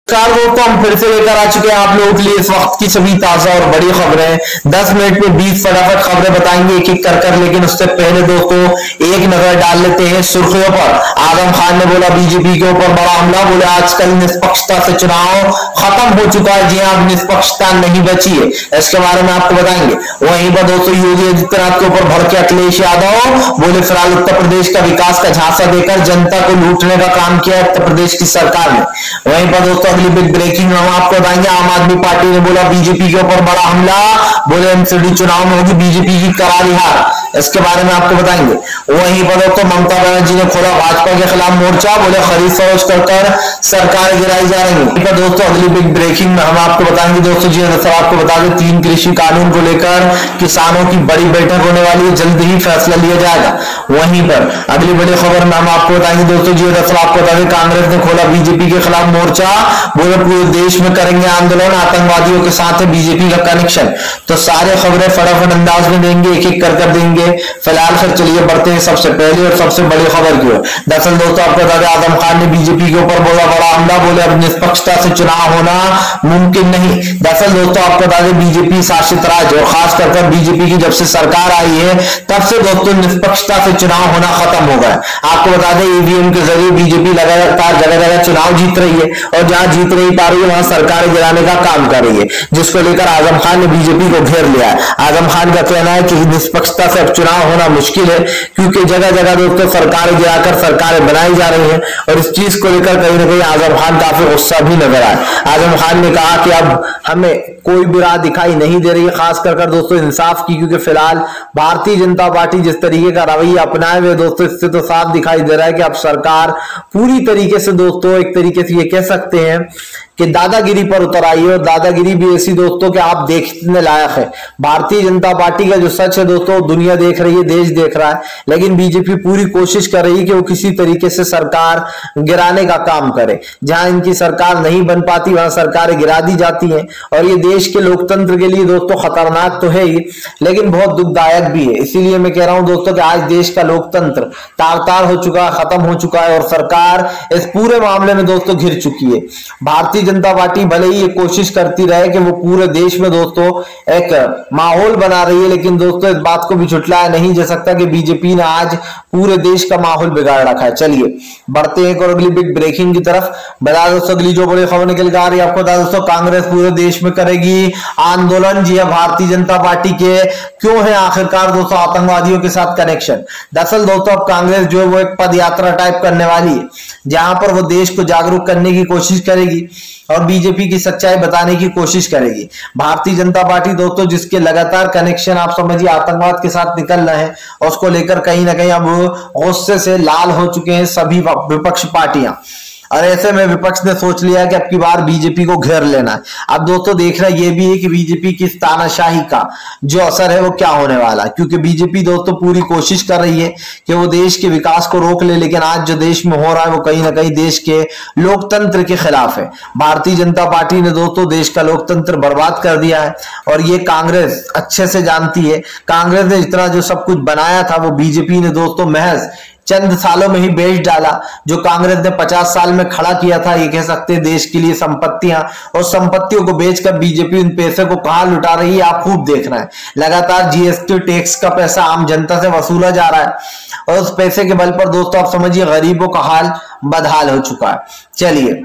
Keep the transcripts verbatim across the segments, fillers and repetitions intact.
चार दोस्तों हम फिर से लेकर आ चुके हैं आप लोगों के लिए इस वक्त की सभी ताजा और बड़ी खबरें। दस मिनट में बीस फटाफट खबरें बताएंगे एक एक कर कर, लेकिन उससे पहले दोस्तों एक नजर डाल लेते हैं सुर्खियों पर। आजम खान ने बोला बीजेपी के ऊपर बड़ा हमला, बोले आजकल निष्पक्षता से चुनाव खत्म हो चुका है। जी हाँ, निष्पक्षता नहीं बची है, इसके बारे में आपको बताएंगे। वहीं पर दोस्तों योगी आदित्यनाथ के ऊपर भड़के अखिलेश यादव, बोले फिलहाल उत्तर प्रदेश का विकास का झांसा देकर जनता को लूटने का काम किया उत्तर प्रदेश की सरकार ने। वहीं पर दोस्तों बिग ब्रेकिंग हम आपको बताएंगे, आम आदमी पार्टी ने बोला बीजेपी के ऊपर बड़ा हमला, बोले एमसीडी चुनाव में होगी बीजेपी की करारी हार, इसके बारे में आपको बताएंगे। वहीं पर दोस्तों ममता बनर्जी ने खोला भाजपा के खिलाफ मोर्चा, बोले खरीद फरोख्त कर कर सरकार गिराई जा रही है। पर दोस्तों अगली बिग ब्रेकिंग में हम आपको बताएंगे दोस्तों जी दरअसल आपको बता दें तीन कृषि कानून को लेकर किसानों की बड़ी बैठक होने वाली है, जल्द ही फैसला लिया जाएगा। वहीं पर अगली बड़ी खबर में हम आपको बताएंगे दोस्तों जी दरअसल आपको बता दें कांग्रेस ने खोला बीजेपी के खिलाफ मोर्चा, बोले पूरे देश में करेंगे आंदोलन, आतंकवादियों के साथ है बीजेपी का कनेक्शन। तो सारे खबरें फटाफट अंदाज में देंगे, एक एक कर कर देंगे। फिलहाल फिर चलिए बढ़ते हैं सबसे पहले और सबसे बड़ी खबर की ओर। दरअसल दोस्तों आपको बता दें आजम खान ने बीजेपी के ऊपर बोला बड़ा हमला, बोले अब निष्पक्षता से चुनाव होना मुमकिन नहीं। दरअसल दोस्तों आपको बता दें बीजेपी शासित राज्य और खास कर बीजेपी की जब से सरकार आई है तब से दोस्तों निष्पक्षता से चुनाव होना खत्म हो गया। आपको बता दें ईवीएम के जरिए बीजेपी लगातार जगह जगह चुनाव जीत रही है और जहां जीत नहीं पा रही है वहां सरकार गिराने का काम कर रही है, जिसको लेकर आजम खान ने बीजेपी को घेर लिया है। आजम खान का कहना है कि निष्पक्षता से अब चुनाव होना मुश्किल है क्योंकि जगह जगह दोस्तों सरकार गिराकर सरकारें बनाई जा रही हैं और इस चीज को लेकर कहीं ना कहीं आजम खान काफी गुस्सा भी नजर आया। आजम खान ने कहा कि अब हमें कोई भी राह दिखाई नहीं दे रही है, खास कर कर दोस्तों इंसाफ की, क्योंकि फिलहाल भारतीय जनता पार्टी जिस तरीके का रवैया अपनाए हुए दोस्तों इससे तो साफ दिखाई दे रहा है कि अब सरकार पूरी तरीके से दोस्तों एक तरीके से ये कह सकते हैं कि दादागिरी पर उतर आई है और दादागिरी भी ऐसी दोस्तों कि आप देखने लायक है। भारतीय जनता पार्टी का जो सच है दोस्तों दुनिया देख रही है, देश देख रहा है, लेकिन बीजेपी पूरी कोशिश कर रही है कि वो किसी तरीके से सरकार गिराने का काम करे। जहां इनकी सरकार नहीं बन पाती वहां सरकारें गिरा दी जाती हैं और ये देश के लोकतंत्र के लिए दोस्तों खतरनाक तो है ही लेकिन बहुत दुखदायक भी है। इसीलिए मैं कह रहा हूं दोस्तों कि आज देश का लोकतंत्र तार तार हो चुका है, खत्म हो चुका है और सरकार इस पूरे मामले में दोस्तों घिर चुकी है। भारतीय जनता पार्टी भले ही ये कोशिश करती रहे कि वो पूरे देश में दोस्तों एक माहौल बना रही है, लेकिन दोस्तों इस बात को भी झुठलाया नहीं जा सकता कि बीजेपी ने आज पूरे देश का माहौल बिगाड़ रखा है। चलिए बढ़ते हैं और अगली बिग ब्रेकिंग की तरफ। बता दोस्तों अगली जो बड़ी खबर निकल आ रही है आपको बता दोस्तों कांग्रेस पूरे देश में करेगी आंदोलन। जी हां, भारतीय जनता पार्टी के क्यों है आखिरकार दोस्तों आतंकवादियों के साथ कनेक्शन। दरअसल दोस्तों अब कांग्रेस जो है वो एक पद यात्रा टाइप करने वाली है जहां पर वो देश को जागरूक करने की कोशिश करेगी और बीजेपी की सच्चाई बताने की कोशिश करेगी। भारतीय जनता पार्टी दोस्तों जिसके लगातार कनेक्शन आप समझिए आतंकवाद के साथ निकल रहे हैं और उसको लेकर कहीं ना कहीं अब गुस्से से लाल हो चुके हैं सभी विपक्ष पार्टियां और ऐसे में विपक्ष ने सोच लिया कि अब की बार बीजेपी को घेर लेना है। अब दोस्तों देखना यह भी है कि बीजेपी की तानाशाही का जो असर है वो क्या होने वाला है, क्योंकि बीजेपी दोस्तों पूरी कोशिश कर रही है कि वो देश के विकास को रोक ले, लेकिन आज जो देश में हो रहा है वो कहीं ना कहीं देश के लोकतंत्र के खिलाफ है। भारतीय जनता पार्टी ने दोस्तों देश का लोकतंत्र बर्बाद कर दिया है और ये कांग्रेस अच्छे से जानती है। कांग्रेस ने इतना जो सब कुछ बनाया था वो बीजेपी ने दोस्तों महज चंद सालों में ही बेच डाला। जो कांग्रेस ने पचास साल में खड़ा किया था ये कह सकते हैं देश के लिए संपत्तियां, और संपत्तियों को बेचकर बीजेपी उन पैसे को कहां लुटा रही है आप खूब देखना है। लगातार जीएसटी टैक्स का पैसा आम जनता से वसूला जा रहा है और उस पैसे के बल पर दोस्तों आप समझिए गरीबों का हाल बदहाल हो चुका है। चलिए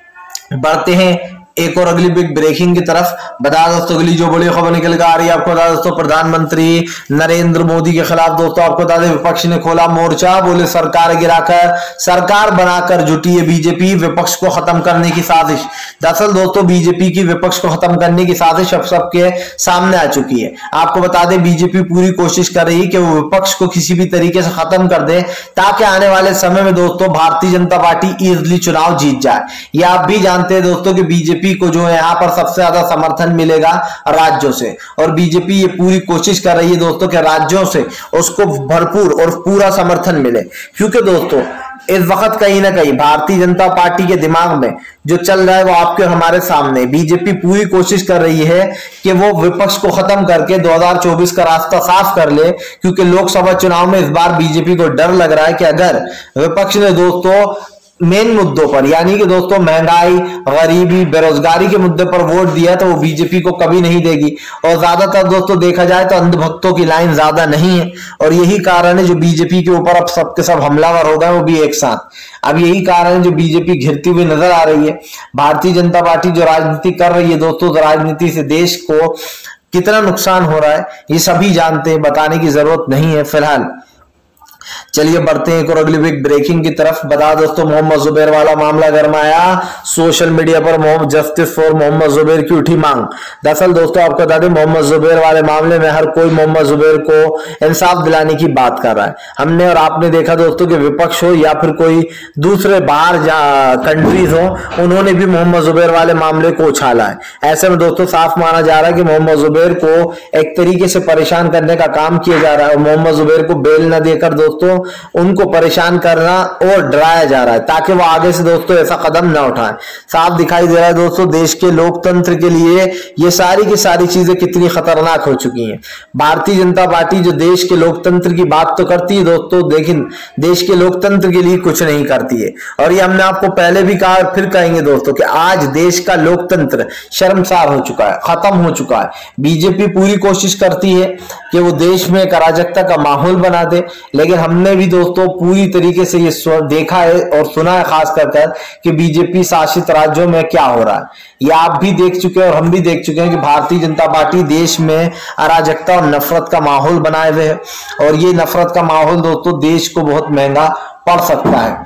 बढ़ते हैं एक और अगली बिग ब्रेकिंग की तरफ। बता दोस्तों अगली जो बड़ी खबर निकल कर आ रही है आपको बता दोस्तों प्रधानमंत्री नरेंद्र मोदी के खिलाफ दोस्तों आपको बता दें विपक्ष ने खोला मोर्चा, बोले सरकार गिराकर सरकार बनाकर जुटी है बीजेपी विपक्ष को खत्म करने की साजिश। दरअसल दोस्तों बीजेपी की विपक्ष को खत्म करने की साजिश अब सबके सामने आ चुकी है। आपको बता दें बीजेपी पूरी कोशिश कर रही है कि वो विपक्ष को किसी भी तरीके से खत्म कर दे ताकि आने वाले समय में दोस्तों भारतीय जनता पार्टी इजिली चुनाव जीत जाए। ये आप भी जानते हैं दोस्तों कि बीजेपी को जो है यहां पर सबसे ज्यादा समर्थन मिलेगा राज्यों से और बीजेपी ये पूरी कोशिश कर रही है दोस्तों कि राज्यों से उसको भरपूर और पूरा समर्थन मिले, क्योंकि दोस्तों इस वक्त कहीं ना कहीं भारतीय जनता पार्टी के दिमाग में जो चल रहा है वो आपके और हमारे सामने। बीजेपी पूरी कोशिश कर रही है कि वो विपक्ष को खत्म करके दो हज़ार चौबीस का रास्ता साफ कर ले, क्योंकि लोकसभा चुनाव में इस बार बीजेपी को डर लग रहा है कि अगर विपक्ष ने दोस्तों मेन मुद्दों पर, यानी कि दोस्तों महंगाई, गरीबी, बेरोजगारी के मुद्दे पर वोट दिया तो वो बीजेपी को कभी नहीं देगी। और ज्यादातर दोस्तों देखा जाए तो अंधभक्तों की लाइन ज्यादा नहीं है, और यही कारण है जो बीजेपी के ऊपर अब सबके सब हमलावर हो गए, वो भी एक साथ। अब यही कारण है जो बीजेपी घिरती हुई नजर आ रही है। भारतीय जनता पार्टी जो राजनीति कर रही है दोस्तों, तो राजनीति से देश को कितना नुकसान हो रहा है ये सभी जानते हैं, बताने की जरूरत नहीं है फिलहाल। चलिए बढ़ते हैं एक और अगली बिग ब्रेकिंग की तरफ। बता दोस्तों, मोहम्मद जुबैर वाला मामला गरमाया। सोशल मीडिया पर मोहम्मद जस्टिस फॉर मोहम्मद जुबैर की उठी मांग। दरअसल दोस्तों आपको बता दें, मोहम्मद जुबैर वाले मामले में हर कोई मोहम्मद जुबैर को इंसाफ दिलाने की बात कर रहा है। हमने और आपने देखा दोस्तों कि विपक्ष हो या फिर कोई दूसरे बाहर कंट्रीज हो, उन्होंने भी मोहम्मद जुबैर वाले मामले को उछाला है। ऐसे में दोस्तों साफ माना जा रहा है कि मोहम्मद जुबैर को एक तरीके से परेशान करने का काम किया जा रहा है, और मोहम्मद जुबैर को बेल न देकर दोस्तों उनको परेशान करना और डराया जा रहा है, ताकि वो आगे से दोस्तों ऐसा कदम ना उठाएं। साफ दिखाई दे रहा है दोस्तों, देश के लोकतंत्र के लिए ये सारी की सारी चीजें कितनी खतरनाक हो चुकी हैं। भारतीय जनता पार्टी जो देश के लोकतंत्र की बात तो करती है दोस्तों, लेकिन देश के लोकतंत्र के लिए कुछ नहीं करती है। और ये हमने आपको पहले भी कहा और फिर कहेंगे दोस्तों कि आज देश का लोकतंत्र शर्मसार हो चुका है, खत्म हो चुका है। बीजेपी पूरी कोशिश करती है कि वो देश में एक अराजकता का माहौल बना दे, लेकिन हमने भी दोस्तों पूरी तरीके से ये देखा है और सुना है खास कर कर कि बीजेपी शासित राज्यों में क्या हो रहा है। ये आप भी देख चुके हैं और हम भी देख चुके हैं कि भारतीय जनता पार्टी देश में अराजकता और नफरत का माहौल बनाए हुए है, और ये नफरत का माहौल दोस्तों देश को बहुत महंगा पड़ सकता है।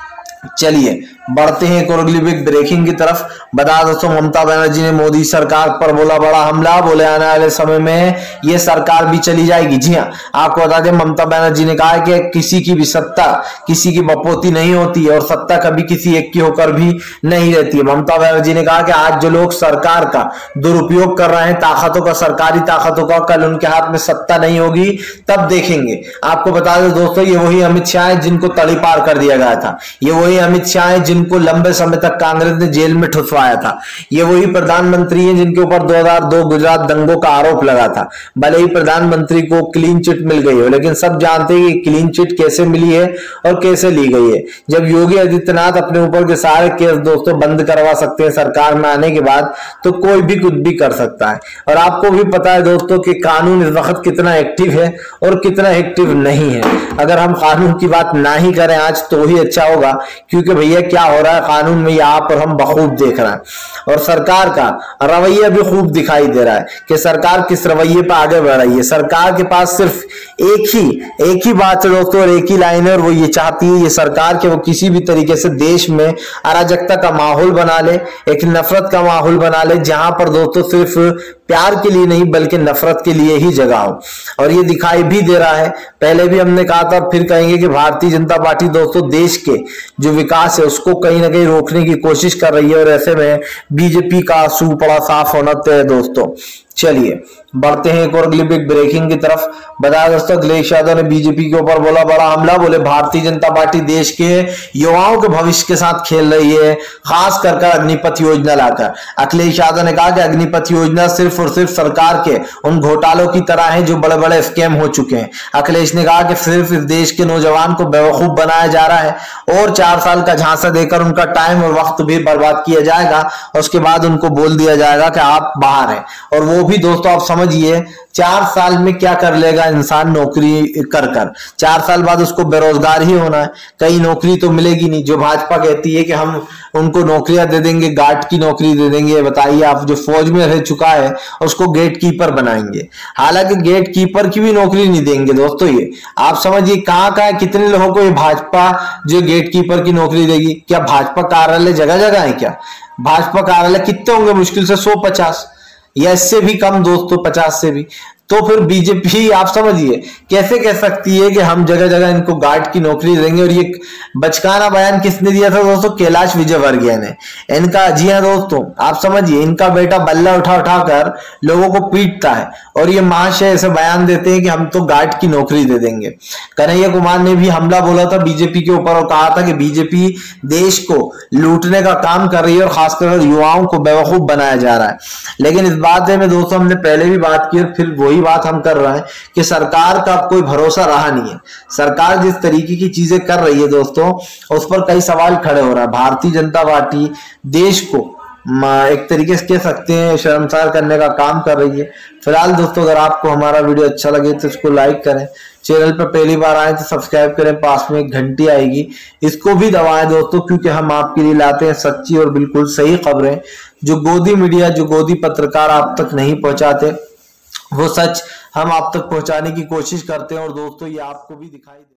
चलिए बढ़ते हैं एक और अगली बिग ब्रेकिंग की तरफ। बता दोस्तों, ममता बनर्जी ने मोदी सरकार पर बोला बड़ा हमला, बोले आने वाले समय में ये सरकार भी चली जाएगी। जी हाँ, आपको बता दें ममता बनर्जी ने कहा है कि किसी की भी सत्ता किसी की बपोती नहीं होती है, और सत्ता कभी किसी एक की होकर भी नहीं रहती है। ममता बनर्जी ने कहा कि आज जो लोग सरकार का दुरुपयोग कर रहे हैं, ताकतों का, सरकारी ताकतों का, कल उनके हाथ में सत्ता नहीं होगी तब देखेंगे। आपको बता दें दोस्तों, ये वही अमित शाह है जिनको तड़ी पार कर दिया गया था, ये वही अमित शाह है जिनको लंबे समय तक कांग्रेस ने जेल में ठुसवाया था, ये वही प्रधानमंत्री हैं जिनके ऊपर दो हज़ार दो गुजरात दंगों का आरोप लगा था। भले ही प्रधानमंत्री को क्लीन चिट मिल गई हो, लेकिन सब जानते हैं कि क्लीन चिट कैसे मिली है और कैसे ली गई है। जब योगी आदित्यनाथ अपने ऊपर के सारे केस दोस्तों बंद करवा सकते हैं सरकार में आने के बाद, तो कोई भी कुछ भी कर सकता है। और आपको भी पता है दोस्तों कि कानून इस वक्त कितना एक्टिव है और कितना एक्टिव नहीं है। अगर हम कानून की बात ना ही करें आज तो ही अच्छा होगा, क्योंकि भैया क्या हो रहा है कानून में यहाँ पर हम बखूब देख रहे हैं, और सरकार का रवैया भी खूब दिखाई दे रहा है कि सरकार किस रवैये पर आगे बढ़ रही है। सरकार के पास सिर्फ एक ही एक ही बात है दोस्तों, और एक ही लाइन है, और वो ये चाहती है ये सरकार के वो किसी भी तरीके से देश में अराजकता का माहौल बना ले, एक नफरत का माहौल बना ले, जहां पर दोस्तों सिर्फ प्यार के लिए नहीं बल्कि नफरत के लिए ही जगह हो। और ये दिखाई भी दे रहा है, पहले भी हमने कहा था, फिर कहेंगे कि भारतीय जनता पार्टी दोस्तों देश के जो विकास है उसको कहीं ना कहीं रोकने की कोशिश कर रही है, और ऐसे में बीजेपी का आंसू बड़ा साफ होना तय दोस्तों। चलिए बढ़ते हैं एक और अगली बिग ब्रेकिंग की तरफ। बताया दोस्तों, अखिलेश यादव ने बीजेपी के ऊपर बोला बड़ा हमला, बोले भारतीय जनता पार्टी देश के युवाओं के भविष्य के साथ खेल रही है, खास कर कर अग्निपथ योजना लाकर। अखिलेश यादव ने कहा कि अग्निपथ योजना सिर्फ और सिर्फ सरकार के उन घोटालों की तरह है जो बड़े बड़े स्कैम हो चुके हैं। अखिलेश ने कहा कि सिर्फ इस देश के नौजवान को बेवकूफ बनाया जा रहा है, और चार साल का झांसा देकर उनका टाइम और वक्त भी बर्बाद किया जाएगा, और उसके बाद उनको बोल दिया जाएगा कि आप बाहर हैं। और वो भी दोस्तों आप समझिए चार साल में क्या कर लेगा इंसान नौकरी कर कर, चार साल बाद उसको बेरोजगार ही होना है, कहीं नौकरी तो मिलेगी नहीं। जो भाजपा कहती है कि हम उनको नौकरियां दे देंगे, गार्ड की नौकरी दे देंगे, बताइए आप जो फौज में रह चुका है उसको गेट कीपर बनाएंगे, हालांकि गेट कीपर की भी नौकरी नहीं देंगे दोस्तों। ये आप समझिए कहां कहां कितने लोगों को ये भाजपा जो गेट कीपर की नौकरी देगी। क्या भाजपा कार्यालय जगह जगह है क्या? भाजपा कार्यालय कितने होंगे? मुश्किल से सौ पचास या इससे भी कम दोस्तों, पचास से भी। तो फिर बीजेपी आप समझिए कैसे कह सकती है कि हम जगह जगह इनको गार्ड की नौकरी देंगे। और ये बचकाना बयान किसने दिया था दोस्तों? कैलाश विजयवर्गीय ने। इनका, जी हाँ दोस्तों आप समझिए, इनका बेटा बल्ला उठा उठा कर लोगों को पीटता है, और ये महाशय ऐसे बयान देते हैं कि हम तो गार्ड की नौकरी दे देंगे। कन्हैया कुमार ने भी हमला बोला था बीजेपी के ऊपर, और कहा था कि बीजेपी देश को लूटने का काम कर रही है, और खासकर युवाओं को बेवकूफ बनाया जा रहा है। लेकिन इस बात में दोस्तों हमने पहले भी बात की और फिर वही वही बात हम कर रहे हैं कि सरकार का कोई भरोसा रहा नहीं है। सरकार जिस तरीके की चीजें कर रही है दोस्तों, उस पर कई सवाल खड़े हो रहा है। भारतीय जनता पार्टी देश को एक तरीके से कह सकते हैं शर्मसार करने का काम कर रही है। फिलहाल दोस्तों, अगर आपको हमारा वीडियो अच्छा लगे तो इसको लाइक करें, चैनल पर पहली बार आए तो सब्सक्राइब करें, पास में एक घंटी आएगी इसको भी दबाएं दोस्तों, क्योंकि हम आपके लिए लाते हैं सच्ची और बिल्कुल सही खबरें। जो गोदी मीडिया, जो गोदी पत्रकार आप तक नहीं पहुंचाते, वो सच हम आप तक पहुंचाने की कोशिश करते हैं और दोस्तों ये आपको भी दिखाई